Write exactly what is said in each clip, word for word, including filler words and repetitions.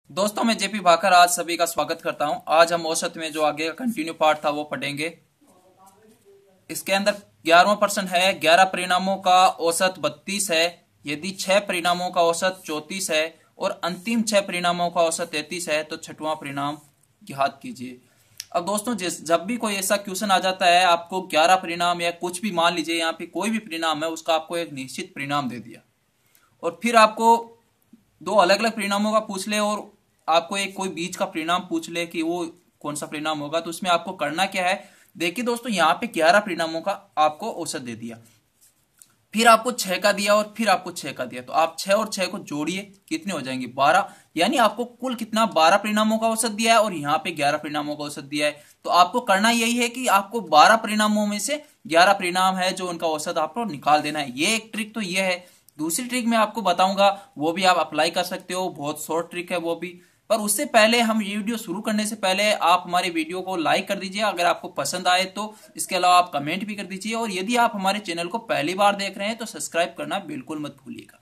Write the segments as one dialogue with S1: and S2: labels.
S1: दोस्तों मैं जepybhakar आज सभी का स्वागत करता हूं। आज हम औसत में जो आगे का कंटिन्यू पार्ट था वो पढ़ेंगे। इसके अंदर ग्यारहवां प्रश्न है, ग्यारह परिणामों का औसत बत्तीस है। यदि छह परिणामों का औसत चौतीस है और अंतिम छह परिणामों का औसत तैतीस है तो छठवां परिणाम ज्ञात कीजिए। अब दोस्तों जिस जब भी कोई ऐसा क्वेश्चन आ जाता है, आपको ग्यारह परिणाम या कुछ भी मान लीजिए यहाँ पे कोई भी परिणाम है, उसका आपको एक निश्चित परिणाम दे दिया और फिर आपको दो अलग अलग परिणामों का पूछ ले और आपको एक कोई बीच का परिणाम पूछ ले कि वो कौन सा परिणाम होगा, तो उसमें आपको करना क्या है। देखिए दोस्तों, यहाँ पे ग्यारह परिणामों का आपको औसत दे दिया, फिर आपको छह का दिया और फिर आपको छह का दिया, तो आप छह और छह को जोड़िए, कितने हो जाएंगे बारह। यानी आपको कुल कितना बारह परिणामों का औसत दिया है और यहाँ पे ग्यारह परिणामों का औसत दिया है। तो आपको करना यही है कि आपको बारह परिणामों में से ग्यारह परिणाम है जो उनका औसत आपको निकाल देना है। ये एक ट्रिक तो ये है। दूसरी ट्रिक मैं आपको बताऊंगा, वो भी आप अप्लाई कर सकते हो, बहुत शॉर्ट ट्रिक है वो भी। पर उससे पहले, हम ये वीडियो शुरू करने से पहले आप हमारे वीडियो को लाइक कर दीजिए अगर आपको पसंद आए तो। इसके अलावा आप कमेंट भी कर दीजिए और यदि आप हमारे चैनल को पहली बार देख रहे हैं तो सब्सक्राइब करना बिल्कुल मत भूलिएगा।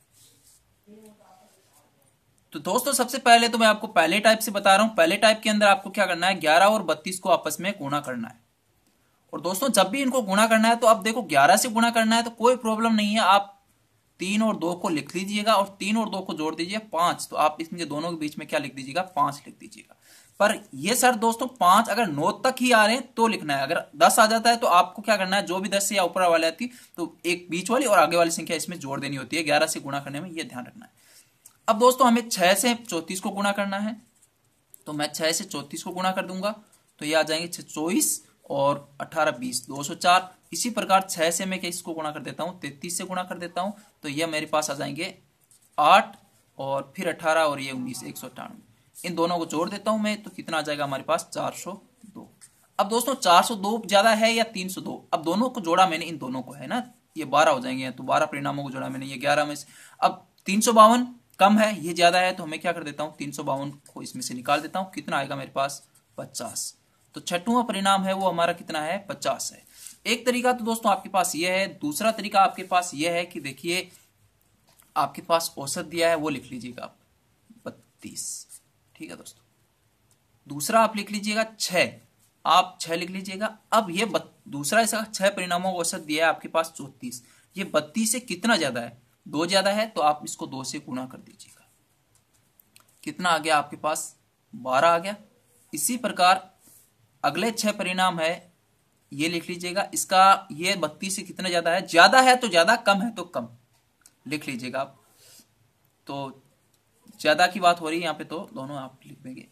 S1: तो दोस्तों सबसे पहले तो मैं आपको पहले टाइप से बता रहा हूं। पहले टाइप के अंदर आपको क्या करना है, ग्यारह और बत्तीस को आपस में गुणा करना है। और दोस्तों जब भी इनको गुणा करना है तो अब देखो, ग्यारह से गुणा करना है तो कोई प्रॉब्लम नहीं है, आप तीन और दो को लिख लीजिएगा और तीन और दो को जोड़ दीजिए पांच, तो आप इसके दोनों के बीच में क्या लिख दीजिएगा, पांच लिख दीजिएगा। पर ये सर दोस्तों पांच अगर नौ तक ही आ रहे हैं तो लिखना है, अगर दस आ जाता है तो आपको क्या करना है, जो भी दस से या ऊपर वाले आती तो एक बीच वाली और आगे वाली संख्या इसमें जोड़ देनी होती है ग्यारह से गुणा करने में, ये ध्यान रखना है। अब दोस्तों हमें छह से चौतीस को गुणा करना है, तो मैं छह से चौतीस को गुणा कर दूंगा तो ये आ जाएंगे छह चौबीस और अठारह बीस, दो सौ चार। इसी प्रकार छह से मैं इसको गुणा कर देता हूं, तैतीस से गुणा कर देता हूं तो ये मेरे पास आ जाएंगे आठ और फिर अठारह और ये उन्नीस, एक सौ अट्ठानवे। इन दोनों को जोड़ देता हूं मैं तो कितना आ जाएगा हमारे पास, चार सौ दो। अब दोस्तों चार सौ दो ज्यादा है या तीन सौ दो, अब दोनों को जोड़ा मैंने, इन दोनों को है ना, ये बारह हो जाएंगे, तो बारह परिणामों को जोड़ा मैंने, ये ग्यारह में से। अब तीन सौ बावन कम है, ये ज्यादा है, तो हमें क्या कर देता हूं, तीन सौ बावन को इसमें से निकाल देता हूं, कितना आएगा मेरे पास, पचास। तो छठवां परिणाम है वो हमारा कितना है, पचास है। एक तरीका तो दोस्तों आपके पास ये है। दूसरा तरीका आपके पास ये है कि देखिए आपके पास औसत दिया है वो लिख लीजिएगा आप बत्तीस, ठीक है दोस्तों। दूसरा आप लिख लीजिएगा छह, आप छह लिख लीजिएगा। अब ये बत, दूसरा ऐसा छह परिणामों का औसत दिया है आपके पास चौतीस, ये बत्तीस से कितना ज्यादा है, दो ज्यादा है, तो आप इसको दो से गुणा कर दीजिएगा, कितना आ गया आपके पास, बारह आ गया। इसी प्रकार अगले छह परिणाम है, ये लिख लीजिएगा, इसका ये बत्तीस से कितना ज्यादा है, ज्यादा है तो ज्यादा, कम है तो कम, लिख लीजिएगा आप। तो ज्यादा की बात हो रही है यहाँ पे तो दोनों आप लिख देंगे,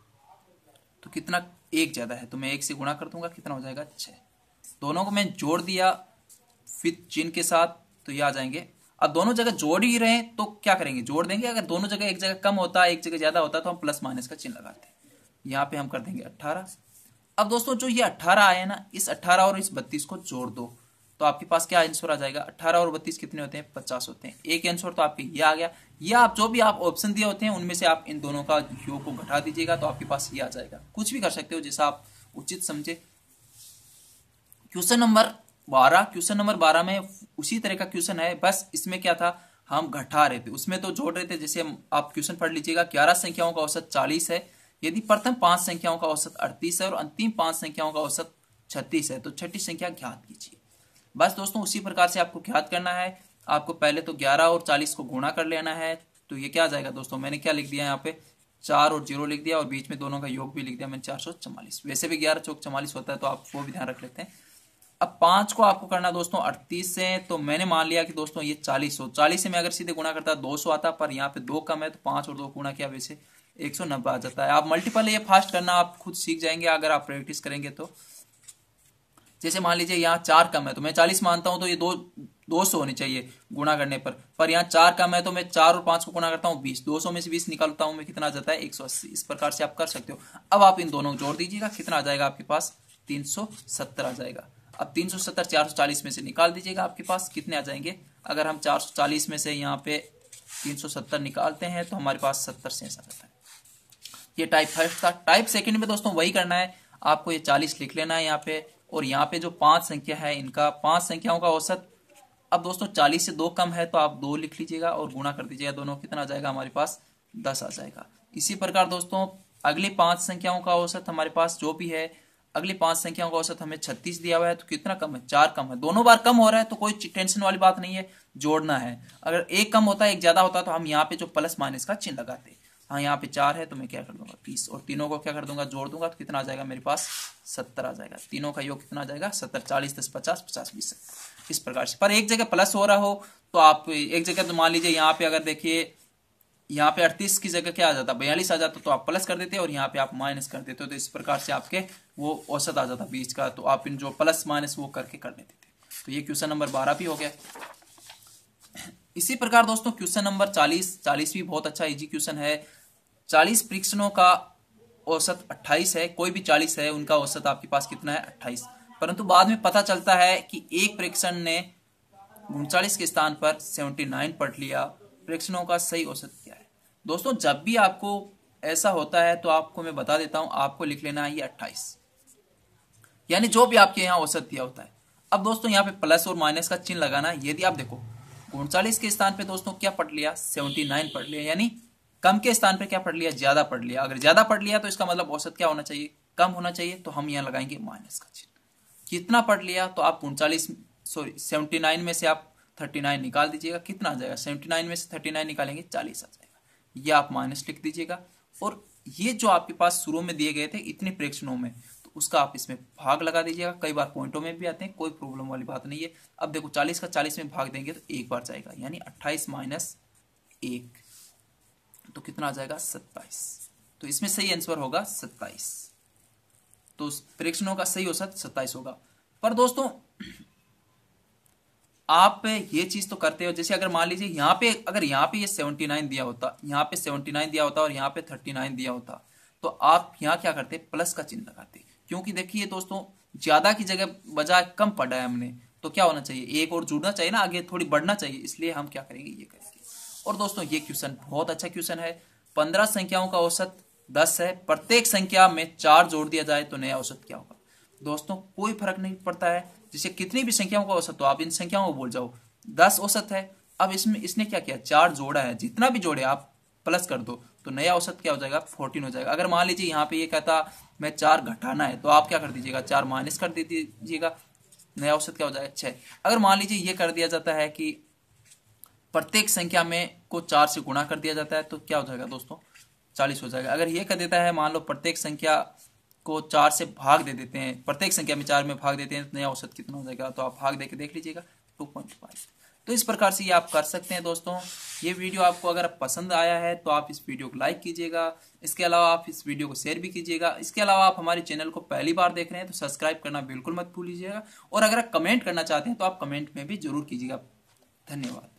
S1: तो कितना, एक ज्यादा है तो मैं एक से गुणा कर दूंगा, कितना हो जाएगा, छह। दोनों को मैं जोड़ दिया फिर चिन्ह के साथ, तो ये आ जाएंगे। अब दोनों जगह जोड़ ही रहे हैं तो क्या करेंगे, जोड़ देंगे। अगर दोनों जगह एक जगह कम होता है एक जगह ज्यादा होता है तो हम प्लस माइनस का चिन्ह लगाते हैं। यहाँ पे हम कर देंगे अट्ठारह। अब दोस्तों जो ये अट्ठारह आया ना, इस अट्ठारह और इस बत्तीस को जोड़ दो तो आपके पास क्या आंसर आ जाएगा, अट्ठारह और बत्तीस कितने होते हैं, पचास होते हैं। एक आंसर तो आपके ये आ गया। ये आप जो भी आप ऑप्शन दिए होते हैं उनमें से आप इन दोनों का योग को घटा दीजिएगा तो आपके पास ये आ जाएगा। कुछ भी कर सकते हो जैसा आप उचित समझे। क्वेश्चन नंबर बारह, क्वेश्चन नंबर बारह में उसी तरह का क्वेश्चन है, बस इसमें क्या था, हम घटा रहे थे, उसमें तो जोड़ रहे थे। जैसे आप क्वेश्चन पढ़ लीजिएगा, ग्यारह संख्याओं का औसत चालीस है, यदि प्रथम पांच संख्याओं का औसत अड़तीस है और अंतिम पांच संख्याओं का औसत छत्तीस है तो छठी संख्या ज्ञात कीजिए। बस दोस्तों उसी प्रकार से आपको ज्ञात करना है। आपको पहले तो ग्यारह और चालीस को गुणा कर लेना है, तो ये क्या आ जाएगा दोस्तों, मैंने क्या लिख दिया यहाँ पे, चार और जीरो लिख दिया और बीच में दोनों का योग भी लिख दिया मैंने, चार सौ चौवालीस। वैसे भी ग्यारह चौक चौवालीस होता है तो आप वो भी ध्यान रख लेते हैं। अब पांच को आपको करना दोस्तों अड़तीस से, तो मैंने मान लिया कि दोस्तों ये चालीस हो, चालीस से मैं अगर सीधे गुणा करता दो सौ आता, पर यहाँ पे दो कम है तो पांच और दो गुणा किया, वैसे एक सौ नब्बे आ जाता है। आप मल्टीपल ये फास्ट करना आप खुद सीख जाएंगे अगर आप प्रैक्टिस करेंगे तो। जैसे मान लीजिए यहाँ चार कम है तो मैं चालीस मानता हूं तो ये दो दो सौ होनी चाहिए गुणा करने पर पर यहाँ चार कम है तो मैं चार और पांच को गुणा करता हूँ बीस, दो सौ में से बीस निकालता हूं मैं, कितना आ जाता है, एक सौ अस्सी। इस प्रकार से आप कर सकते हो। अब आप इन दोनों को जोड़ दीजिएगा, कितना आ जाएगा आपके पास, तीन सौ सत्तर आ जाएगा। अब तीन सौ सत्तर चार सौ चालीस में से निकाल दीजिएगा, आपके पास कितने आ जाएंगे। अगर हम चार सौ चालीस में से यहाँ पे तीन सौ सत्तर निकालते हैं तो हमारे पास सत्तर शेष आ जाता है। ये टाइप फर्स्ट था। टाइप सेकंड में दोस्तों वही करना है, आपको ये चालीस लिख लेना है यहाँ पे, और यहाँ पे जो पांच संख्या है इनका पांच संख्याओं का औसत। अब दोस्तों चालीस से दो कम है तो आप दो लिख लीजिएगा और गुणा कर दीजिएगा दोनों, कितना आ जाएगा हमारे पास, दस आ जाएगा। इसी प्रकार दोस्तों अगली पांच संख्याओं का औसत हमारे पास जो भी है, अगली पांच संख्याओं का औसत हमें छत्तीस दिया हुआ है, तो कितना कम है, चार कम है। दोनों बार कम हो रहा है तो कोई टेंशन वाली बात नहीं है, जोड़ना है। अगर एक कम होता है एक ज्यादा होता है तो हम यहाँ पे जो प्लस माइनस का चिन्ह लगाते। हाँ यहाँ पे चार है तो मैं क्या कर दूंगा बीस, और तीनों को क्या कर दूंगा जोड़ दूंगा, तो कितना आ जाएगा मेरे पास सत्तर आ जाएगा। तीनों का योग कितना आ जाएगा सत्तर, चालीस दस पचास, पचास बीस सत्तर, इस प्रकार से। पर एक जगह प्लस हो रहा हो तो आप एक जगह तो मान लीजिए यहाँ पे अगर देखिए यहाँ पे अड़तीस की जगह क्या आ जाता, बयालीस आ जाता, तो आप प्लस कर देते और यहाँ पे आप माइनस कर देते हो, तो इस प्रकार से आपके वो औसत आ जाता बीच का, तो आप इन जो प्लस माइनस वो करके कर देते थे। तो ये क्वेश्चन नंबर बारह भी हो गया। इसी प्रकार दोस्तों क्वेश्चन नंबर चालीस, चालीस भी बहुत अच्छा इजी क्वेश्चन है। चालीस परीक्षणों का औसत अट्ठाईस है, कोई भी चालीस है उनका औसत आपके पास कितना है अट्ठाईस, परंतु बाद में पता चलता है कि एक परीक्षण ने उनचालीस के स्थान पर उन्यासी पढ़ लिया, परीक्षणों का सही औसत क्या है। दोस्तों जब भी आपको ऐसा होता है तो आपको मैं बता देता हूं, आपको लिख लेना है ये अट्ठाईस, यानी जो भी आपके यहाँ औसत दिया होता है। अब दोस्तों यहाँ पे प्लस और माइनस का चिन्ह लगाना है। यदि आप देखो उनचालीस के स्थान पे दोस्तों क्या पढ़ लिया उन्यासी पढ़ लिया, यानी कम के स्थान पे क्या पढ़ लिया ज्यादा पढ़ लिया। अगर ज्यादा पढ़ लिया तो इसका मतलब औसत क्या होना चाहिए कम होना चाहिए, तो हम यहाँ लगाएंगे माइनस का चिन्ह। कितना पढ़ लिया तो आप उनचालीस सॉरी सेवेंटी नाइन में से आप थर्टी नाइन निकाल दीजिएगा, कितना आ जाएगा सेवेंटी नाइन में से थर्टी नाइन निकालेंगे चालीस आ जाएगा, ये आप माइनस लिख दीजिएगा। और ये जो आपके पास शुरू में दिए गए थे इतने प्रेक्षणों में, तो उसका आप इसमें भाग लगा दीजिएगा। कई बार पॉइंटों में भी आते हैं, कोई प्रॉब्लम वाली बात नहीं है। अब देखो चालीस का चालीस में भाग देंगे तो एक बार जाएगा, यानी अट्ठाईस माइनस एक, तो कितना आ जाएगा सत्ताईस। तो इसमें सही आंसर होगा सत्ताईस, तो प्रेक्षणों का सही औसत सत्ताईस होगा। पर दोस्तों आप ये चीज तो करते हो, जैसे अगर मान लीजिए यहाँ पे अगर यहाँ पे ये उन्यासी दिया होता, यहाँ पे उन्यासी दिया होता और यहाँ पे उनतालीस दिया होता, तो आप यहाँ क्या करते प्लस का चिन्ह लगाते। क्योंकि देखिए दोस्तों ज्यादा की जगह बजाय कम पढ़ा है हमने, तो क्या होना चाहिए एक और जुड़ना चाहिए ना, आगे थोड़ी बढ़ना चाहिए, इसलिए हम क्या करेंगे ये करेंगे। और दोस्तों ये क्वेश्चन बहुत अच्छा क्वेश्चन है। पंद्रह संख्याओं का औसत दस है, प्रत्येक संख्या में चार जोड़ दिया जाए तो नया औसत क्या होगा। दोस्तों कोई फर्क नहीं पड़ता है, जैसे कितनी भी संख्याओं का औसत हो आप इन संख्याओं को बोल जाओ। दस औसत है, अब इसमें इसने क्या किया चार जोड़ा है, जितना भी जोड़े आप प्लस कर दो तो नया औसत क्या हो जाएगा फोर्टीन हो जाएगा। अगर मान लीजिए यहाँ पे ये कहता मैं चार घटाना है, तो आप क्या कर दीजिएगा चार माइनस कर दीजिएगा, नया औसत क्या हो जाएगा छह। अगर मान लीजिए ये कर दिया जाता है कि प्रत्येक संख्या में को चार से गुणा कर दिया जाता है, तो क्या हो जाएगा दोस्तों चालीस हो जाएगा। अगर ये कर देता है मान लो प्रत्येक संख्या को चार से भाग दे देते हैं, प्रत्येक संख्या में चार में भाग देते हैं, तो नया औसत कितना हो जाएगा, तो आप भाग देके देख लीजिएगा टू पॉइंट फाइव। तो इस प्रकार से ये आप कर सकते हैं। दोस्तों ये वीडियो आपको अगर पसंद आया है तो आप इस वीडियो को लाइक कीजिएगा, इसके अलावा आप इस वीडियो को शेयर भी कीजिएगा। इसके अलावा आप हमारे चैनल को पहली बार देख रहे हैं तो सब्सक्राइब करना बिल्कुल मत भूलिएगा, और अगर आप कमेंट करना चाहते हैं तो आप कमेंट में भी जरूर कीजिएगा। धन्यवाद।